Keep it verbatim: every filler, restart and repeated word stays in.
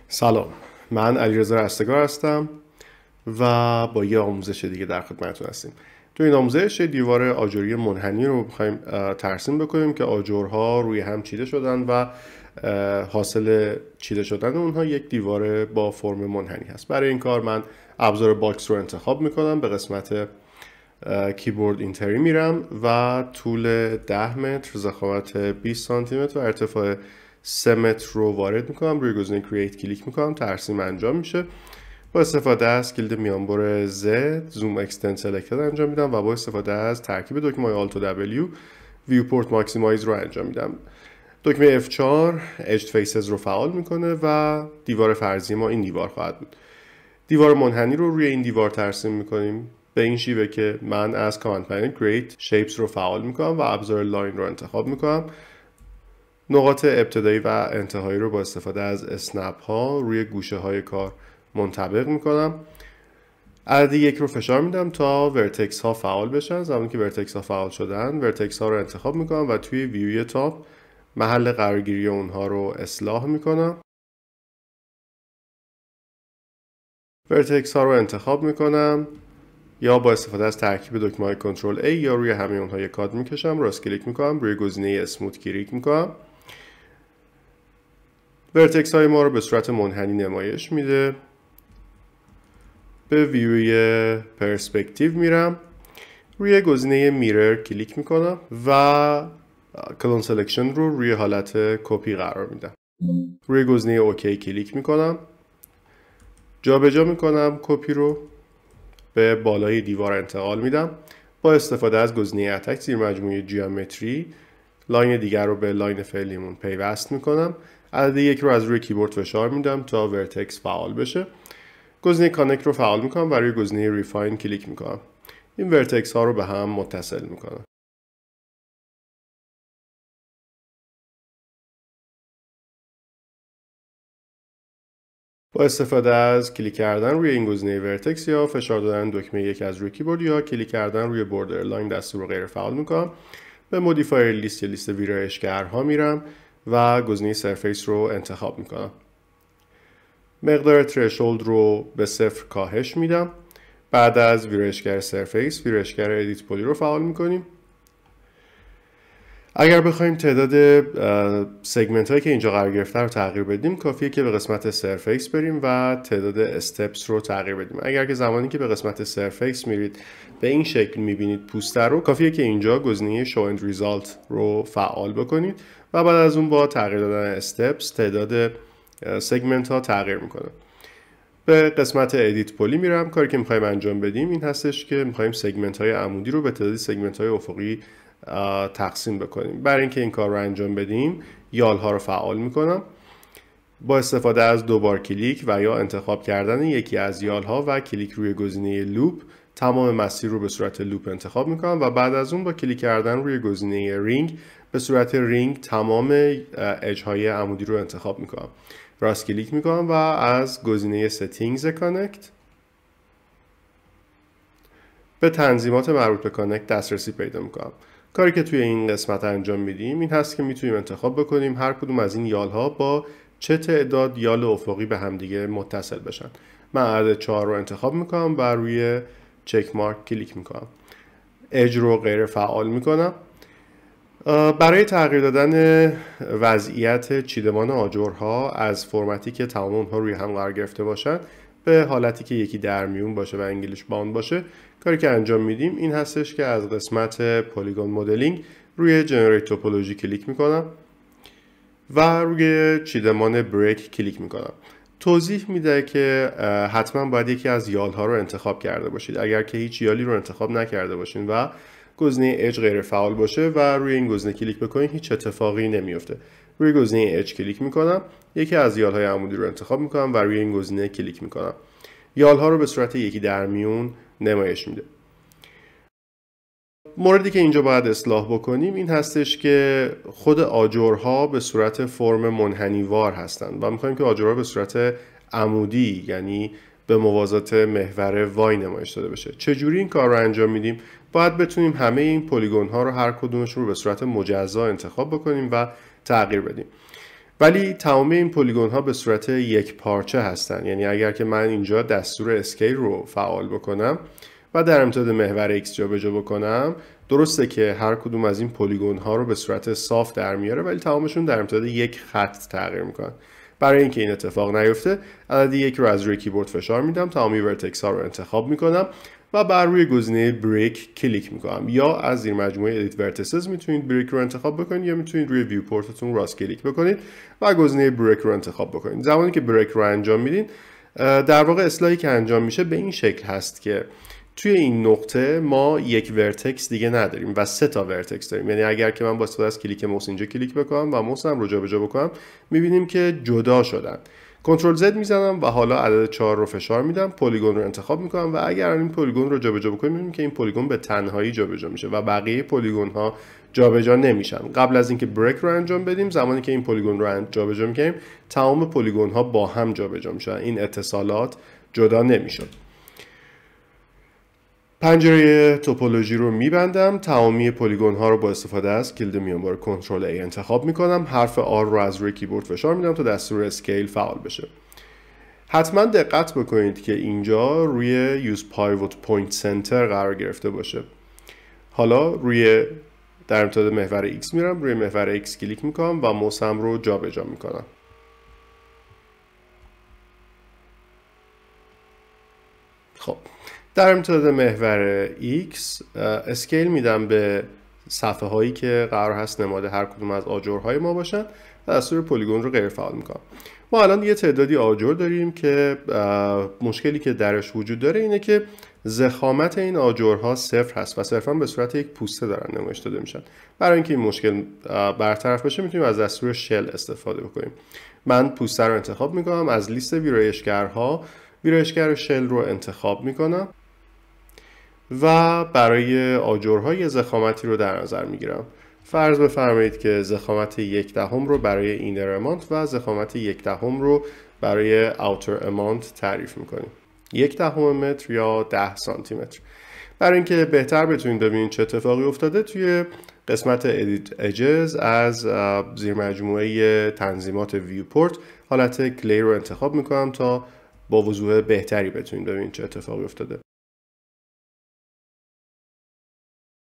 سلام، من علیرضا رستگار هستم و با یه آموزش دیگه در خدمتتون هستیم. تو این آموزش دیوار آجری منحنی رو می‌خوایم ترسیم بکنیم که آجرها روی هم چیده شدن و حاصل چیده شدن اونها یک دیوار با فرم منحنی هست. برای این کار من ابزار باکس رو انتخاب میکنم، به قسمت کیبورد اینتری میرم و طول ده متر، ضخامت بیست سانتی متر و ارتفاع سه متر رو وارد میکنم. روی گزینه کرییت کلیک میکنم، ترسیم انجام میشه. با استفاده از کلید میانبر Z زوم اکستند سلکتد انجام میدم و با استفاده از ترکیب دکمه آلت و دبلیو ویوپورت ماکسیمایز رو انجام میدم. دکمه اف چهار اجد فیسز رو فعال میکنه و دیوار فرضی ما این دیوار خواهد بود. دیوار منحنی رو روی این دیوار ترسیم میکنیم به این شیوه که من از کامند پنل کرییت شیپس رو فعال میکنم و ابزار لاین رو انتخاب میکنم. نقاط ابتدایی و انتهایی رو با استفاده از اسنپ ها روی گوشه های کار منطبق میکنم. عدد یک رو فشار میدم تا ورتکس ها فعال بشن. زمانی که ورتکس ها فعال شدن، ورتکس ها رو انتخاب میکنم و توی ویوی تاپ محل قرارگیری اونها رو اصلاح میکنم. ورتکس ها رو انتخاب میکنم یا با استفاده از ترکیب دکمه های کنترل A یا روی همه اونها یک کاد میکشم، راست کلیک میکنم، روی گزینه اسموت کلیک میکنم. ورتکس های ما رو به صورت منحنی نمایش میده. به ویوی پرسپکتیو میرم، روی گزینه میرر کلیک میکنم و کلون سلکشن رو روی حالت کپی قرار میدم. روی گزینه اوکی کلیک میکنم، جابجا میکنم کپی رو، به بالای دیوار انتقال میدم. با استفاده از گزینه اتک زیر مجموعه جیومتری لاین دیگر رو به لاین فعلیمون پیوست میکنم. عدد یک رو از روی کیبورد فشار میدم تا ورتکس فعال بشه. گزینه کانکت رو فعال میکنم و روی گزینه ریفاین کلیک میکنم. این ورتکس ها رو به هم متصل میکنم. با استفاده از کلیک کردن روی این گزینه ورتکس یا فشار دادن دکمه یک از روی کیبورد یا کلیک کردن روی بوردر لاین دستور رو غیر فعال میکنم. به مودیفایر لیست یا لیست ویرایشگرها میرم و گزینه سرفیس رو انتخاب میکنم. مقدار ترشولد رو به صفر کاهش میدم. بعد از ویرایشگر سرفیس، ویرایشگر ادیت پولی رو فعال میکنیم. اگر بخوایم تعداد سگمنت هایی که اینجا قرار گرفته رو تغییر بدیم، کافیه که به قسمت سرفیس بریم و تعداد استپس رو تغییر بدیم. اگر که زمانی که به قسمت سرفیس میرید به این شکل میبینید پوسته رو، کافیه که اینجا گزینه شو اند ریزالت رو فعال بکنید و بعد از اون با تغییر دادن استپس تعداد سگمنت ها تغییر میکنه. به قسمت ادیت پولی میرم. کاری که میخوایم انجام بدیم این هستش که میخوایم سگمنت های عمودی رو به تعداد سگمنت های افقی تقسیم بکنیم. برای اینکه این کار رو انجام بدیم یال ها رو فعال میکنم. با استفاده از دوبار کلیک و یا انتخاب کردن یکی از یال ها و کلیک روی گزینه لوپ تمام مسیر رو به صورت لوپ انتخاب میکنم و بعد از اون با کلیک کردن روی گزینه رینگ به صورت رینگ تمام اج های عمودی رو انتخاب میکنم. راست کلیک میکنم و از گزینه ستینگز کانکت به تنظیمات مربوط به کانکت دسترسی پیدا میکنم. کاری که توی این قسمت انجام میدیم این هست که میتونیم انتخاب بکنیم هر کدوم از این یال ها با چه تعداد یال افقی به همدیگه متصل بشن. من عدد چهار رو انتخاب میکنم و روی چک مارک کلیک میکنم. اج رو غیر فعال میکنم. برای تغییر دادن وضعیت چیدمان آجرها از فرمتی که تمام اونها روی هم قرار گرفته باشن به حالتی که یکی در میون باشه و انگلیش باند باشه، کاری که انجام میدیم این هستش که از قسمت پلیگون مدلینگ روی جنریت توپولوژی کلیک میکنم و روی چیدمان بریک کلیک میکنم. توضیح میده که حتما باید یکی از یال ها رو انتخاب کرده باشید. اگر که هیچ یالی رو انتخاب نکرده باشین و گزینه اج غیر فعال باشه و روی این گزینه کلیک بکنید هیچ اتفاقی نمیفته. روی گزینه اج کلیک میکنم، یکی از یال های عمودی رو انتخاب میکنم و روی این گزینه کلیک میکنم. یال ها رو به صورت یکی در میون نمایش میده. موردی که اینجا باید اصلاح بکنیم این هستش که خود آجرها به صورت فرم منحنیوار هستند و میخوایم که آجرها به صورت عمودی یعنی به موازات محور وای نمایش داده بشه. چجوری این کار رو انجام میدیم؟ باید بتونیم همه این پلیگون ها رو هر کدومشون رو به صورت مجزا انتخاب بکنیم و تغییر بدیم. ولی تمام این پلیگون ها به صورت یک پارچه هستن. یعنی اگر که من اینجا دستور اسکیل رو فعال بکنم و در امتداد محور X جابجا بکنم، درسته که هر کدوم از این پلیگون ها رو به صورت صاف در میاره، ولی تمامشون در امتداد یک خط تغییر میکنن. برای اینکه این اتفاق نیفته، عدد یک رو از روی کیبورد فشار میدم، تمامی ورتکس ها رو انتخاب میکنم و بر روی گزینه بریک کلیک میکنم. یا از زیر مجموعه ادیت ورتیسز میتونید بریک رو انتخاب بکنید، یا میتونید روی ویو پورتتون راست کلیک بکنید و گزینه بریک رو انتخاب بکنید. زمانی که بریک رو انجام میدین، در واقع اصلاحی که انجام میشه به این شکل هست که توی این نقطه ما یک ورتکس دیگه نداریم و سه تا ورتکس داریم. یعنی اگر که من با استفاده از کلیک موس اینجا کلیک بکنم و موسم رو جابجا بکنم، میبینیم که جدا شدن. کنترل زد میزنم و حالا عدد چهار رو فشار میدم، پلیگون رو انتخاب میکنم و اگر این پلیگون رو جابجا بکنیم، میبینیم که این پلیگون به تنهایی جابجا میشه و بقیه پلیگون ها جابجا نمیشن. قبل از اینکه بریک رو انجام بدیم، زمانی که این پلیگون رو جابجا میکنیم، تمام پلیگون ها با هم جابجا میشن. این اتصالات جدا نمیشن. پنجره توپولوژی رو میبندم، تمامی پلیگون ها رو با استفاده از کلید میانبر کنترل A انتخاب میکنم، حرف آر رو از روی کیبورد فشار میدم تا دستور اسکیل فعال بشه. حتما دقت بکنید که اینجا روی Use Pivot Point Center قرار گرفته باشه. حالا روی در امتداد محور X میرم، روی محور X کلیک میکنم و موسم رو جابجا میکنم. خب در امتداد محور X اسکیل میدم به صفحه هایی که قرار هست نماد هر کدوم از آجرهای ما باشن و دستور پلیگون رو غیر فعال میکنم. ما الان یه تعدادی آجر داریم که مشکلی که درش وجود داره اینه که ضخامت این آجرها صفر هست و صرفا به صورت یک پوسته دارن نمایش داده میشن. برای اینکه این مشکل برطرف بشه، میتونیم از دستور شل استفاده بکنیم. من پوسته رو انتخاب میکنم، از لیست ویرایشگرها ویرایشگر شل رو انتخاب میکنم و برای آجرهای ضخامتی رو در نظر میگیرم. فرض بفرمایید که ضخامت یک دهم رو برای اینر امانت و ضخامت یک دهم رو برای اوتر امانت تعریف میکنیم. یک دهم متر یا ده سانتی متر. برای اینکه بهتر بتونید ببینید چه اتفاقی افتاده، توی قسمت ادیت اجز از زیر مجموعه تنظیمات ویو پورت حالت کلی رو انتخاب میکنم تا با وضوح بهتری بتونید ببینید چه اتفاقی افتاده.